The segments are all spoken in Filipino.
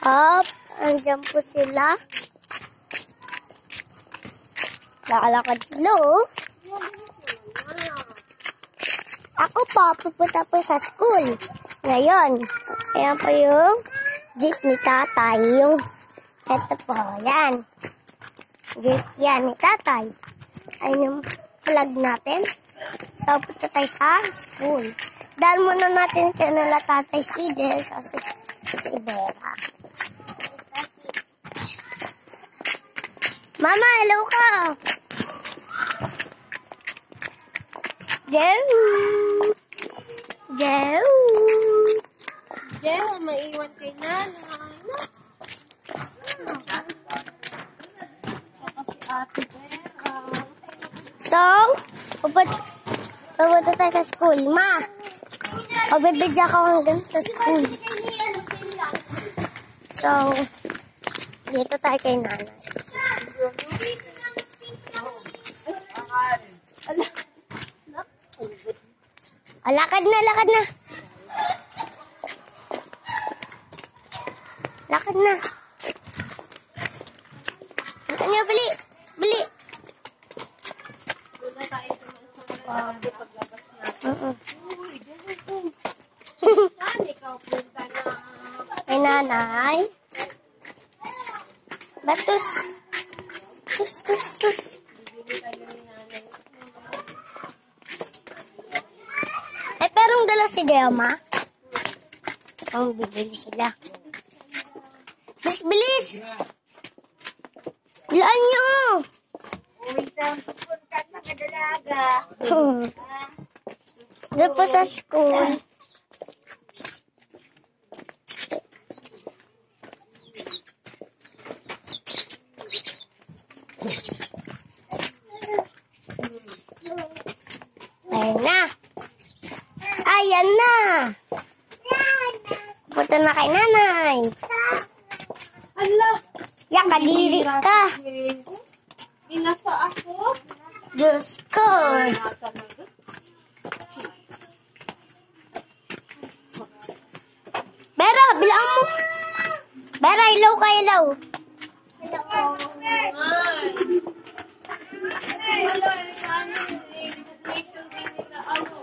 Up, andyan po sila. Nakalakad sila, oh. Ako po, pupunta po sa school. Ngayon, ayan po yung jeep ni tatay. Yung, eto po, yan. Jeep yan ni tatay. Ayun yung flag natin. So, punta tayo sa school. Dahil muna natin kanila tatay si Jess o si Vera. Mama, hello ka! Jew! Jew! Jew, maiwan kay nanay. Tapos si ate Vera. So, pupunta tayo sa school. Ma, pagbibidya ka hanggang sa school. So, dito tayo kay nanay. Lakad na, lakad na. Lakad na. Ano, bili, bili. Doon na tayo paglabas natin. Saan ikaw punta na? Ay, nanay. Batus. Tus. Bibili tayo ni nanay. Ay, perong dala si Gemma. Ang bibili sila. Bilis! Bilaan nyo! Uy, saan pupunta sa kadalaga? Doon po sa school. Ayan na. Ayan na. Punta na kay nanay. Ala! Yak, kadiri ka. Binasa ako. Diyos ko. Bera, bilang mo. Bera, ilaw ka, ilaw. Ay! Wala, ano, invitation din nila, ano,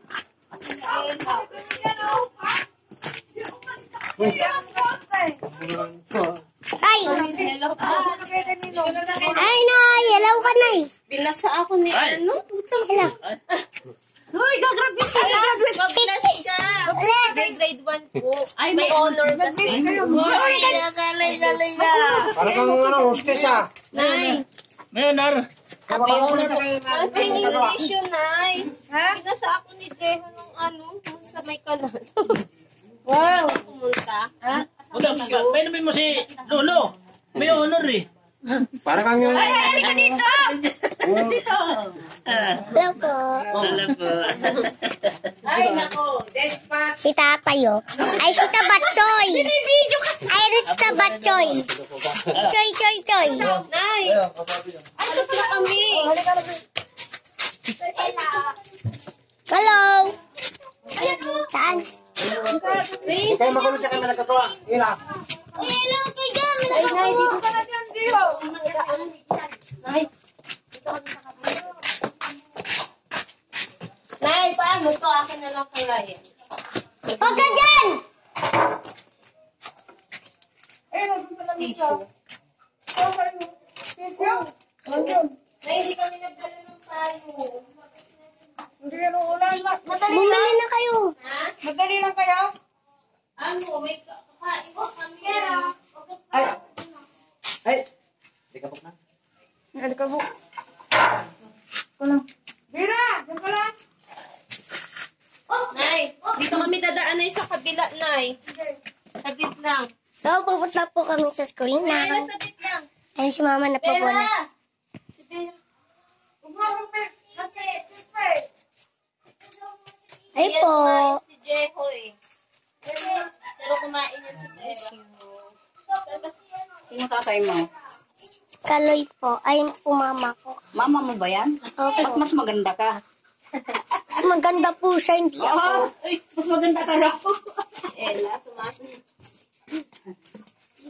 Ay! hello po. Ay, nay! Ilaw ka, nay. Binasa ako ni, ano? Ilaw. Uy, gagraduate ka! Mag-bless ka! Grade 1 po. Ay, may honor kasi. Uy, galing na. Parang kang ano, hostess ah. Nay! May honor. May honor po. Ay, pahingin mission, Nay. Binasa ako ni Jeho nung ano, kung sa may kanal. Wow! Pumunta. May namin mo si Lolo. May honor eh. Parang kang yung... Ay, ka dito! Dito! Ilaw ko. Lolo po. Ay, nako. Si tatay, oh. Ay, si Tabatchoy. Ay, si Tabatchoy. Choy. Nay! Alas na kami. Hello. Saan? Nay! Kaya makulot siya kami nagkatawa. Ila. Uy, hello kayo dyan. Ay, Nay, dito ka na dyan, Dio. Nay! Nay, paano to? Akin na lang kalayan. Huwag ka dyan. Tissue. Nay, hindi kami nagdala ng tayo. Hindi yan ang ulan. Bumili na kayo. Ha? Madali lang kayo. Ano? May kakain ko kami. Ay! Di ka na. Hindi ka po. Bira! Diyan ka lang. Nay, dito kami dadaan na sa kabila, Nay. Saglit lang. So, pupunta po kami sa school Nay, na. saglit lang. Ay, si mama na Pera! papunas. Si Pera. Ay Yan, po. kumain si Jeho eh. Pero kumain yan si Presyo. Sino tatay mo? Kaloy po. Ay po mama ko. Mama mo ba yan? Opo. Ba't mas maganda ka? Mas maganda po siya, hindi ako. Uy, mas maganda ka raw. Ella, sumasin.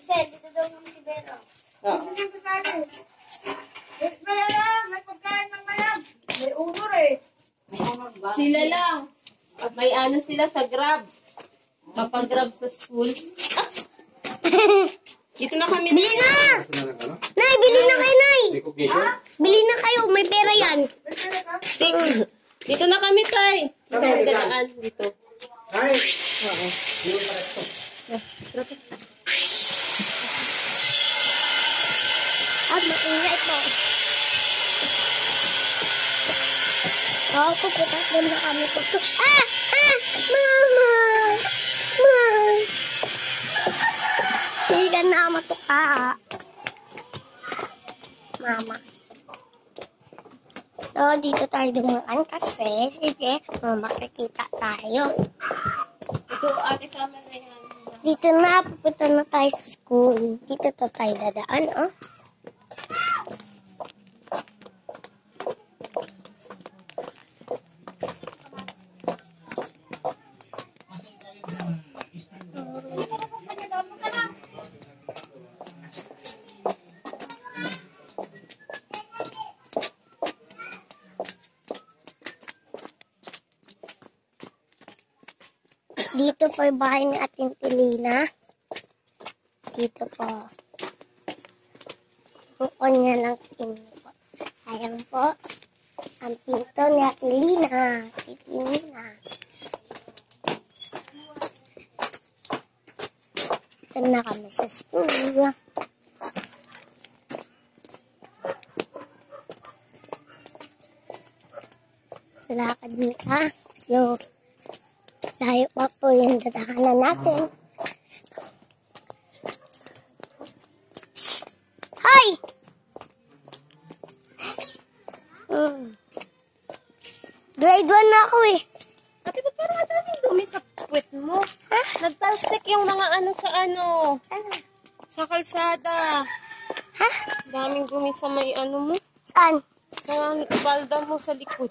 May pagkain ng mayam. May unor eh. Sila lang. May ano sila sa Grab. Papag-Grab sa school. Ah! Dito na kami. Bili na! Nay, bili na kayo, Nay! Bili na kayo, may pera yan. Dito na kami, Tay. Dito na dadaan. Dito. Ay! Oo. At maingay po. Oo, puputas doon na kami po. Mama! Mama! Hindi ka na matuka. Mama. So, dito tayo dumaan kasi sige, makikita tayo. Ito, ate, sama na yan. Dito na, pupunta na tayo sa school. Dito to tayo dadaan, oh. Dito po yung bahay ni Ating Pilina. Dito po. Bukon niya lang pinto po. Ayan po. Ang pinto ni Ating Lina. Pilina. Ito na kami sa school. Lakad na tayo. Layo pa po yung dadaanan natin. Hi! Grade 1 na ako eh. Ate, ba't parang madaming dumi sa puwet mo? Ha? Nagtalsik yung mga ano sa ano. Saan? Sa kalsada. Ha? Daming dumi sa may ano mo. Saan? Sa balda mo sa likod.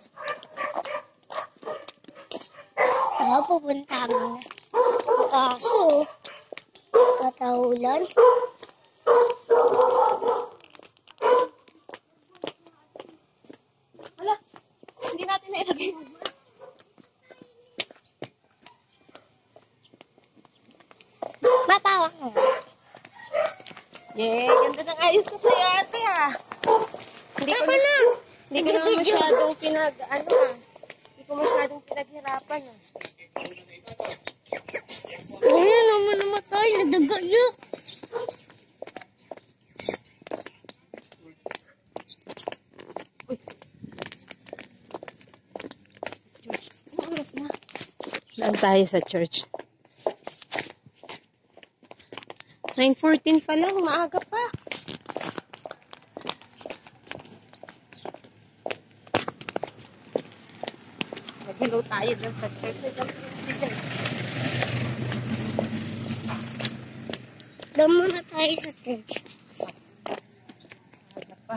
Oo, pupunta kami na. Kaso, tatahulan. Wala. Hindi natin nailagay mo. Mapawak nga. Yeah, ganda ng ayos ko sa'yo, ate, ah. Hindi ko na, hindi ko na masyadong hindi ko masyadong pinaghirapan, ah. Ayun naman namatay, nadagayok. Anong oras na? Daan tayo sa church. 9:14 pa lang, maaga pa. Mag-hello tayo dun sa church. Doon muna tayo sa church. Maaga pa.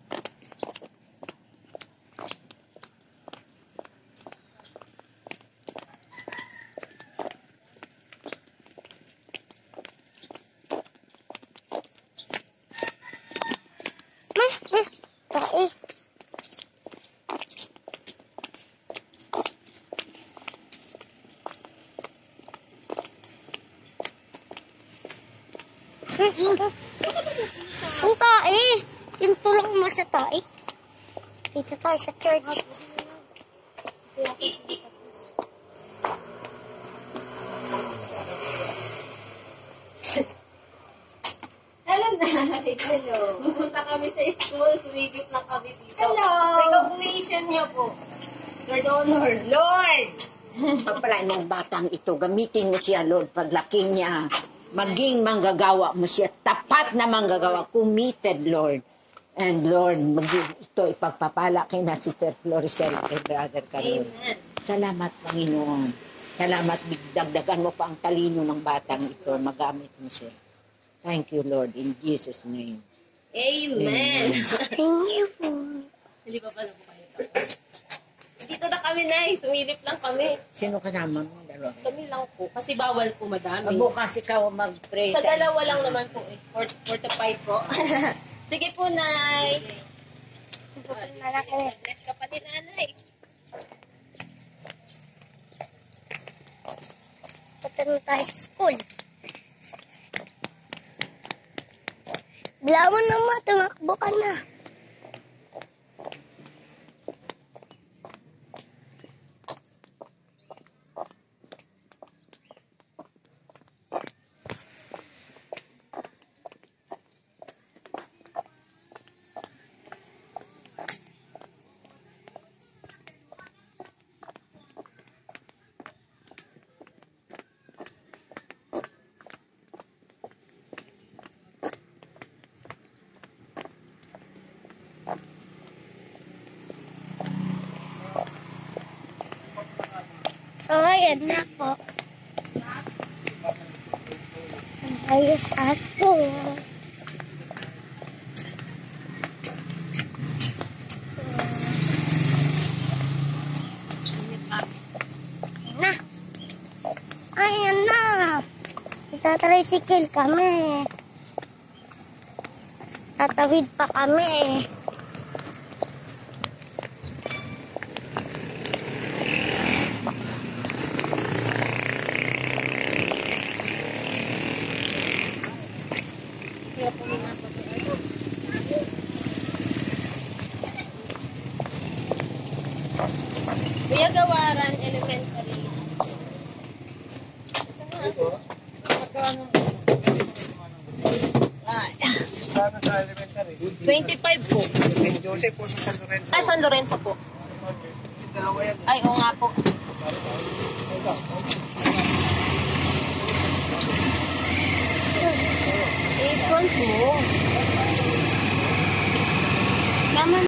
Tae. Ang tae. Yung tulong mo sa tae. Dito tayo sa church. Hello, Nay. Hello. Pupunta kami sa school. Sumigit lang kami dito. Hello. Recognition niya po. Lord Honor. Lord! Pagpalain mong batang ito, gamitin mo siya, Lord, paglaki niya. Maging manggagawa mo siya, tapat na manggagawa, committed, Lord. And Lord, ito ipagpapala kay na Sister Floricel kay Brother Carol. Amen. Salamat, Panginoon. Salamat, dagdagan mo pa ang talino ng batang ito, magamit mo siya. Thank you, Lord, in Jesus' name. Amen. Thank you po. Hindi pa pala po kayo tapos. Dito na kami, Nay. Sumilip lang kami. Sino kasama mo? Kami lang po. Kasi bawal po madami. Bukas ikaw mag-pray. Sa dalawa lang naman po eh. 4 to 5 po. Sige po, Nay. Bless ka pa din, Nanay. Punta na tayo sa school. Bila mo naman, tumakbo ka na. So, ayan na po. Ang ayos aso. Na. Ayan na. Nagtatricycle kami. Tatawid pa kami. Kuya Gawaran Elementaries. Sana sa elementary. 25 po. St. Joseph po sa San Lorenzo. Ay, San Lorenzo po. Kasi dalawa yan. Ay, oo nga po. Apron po.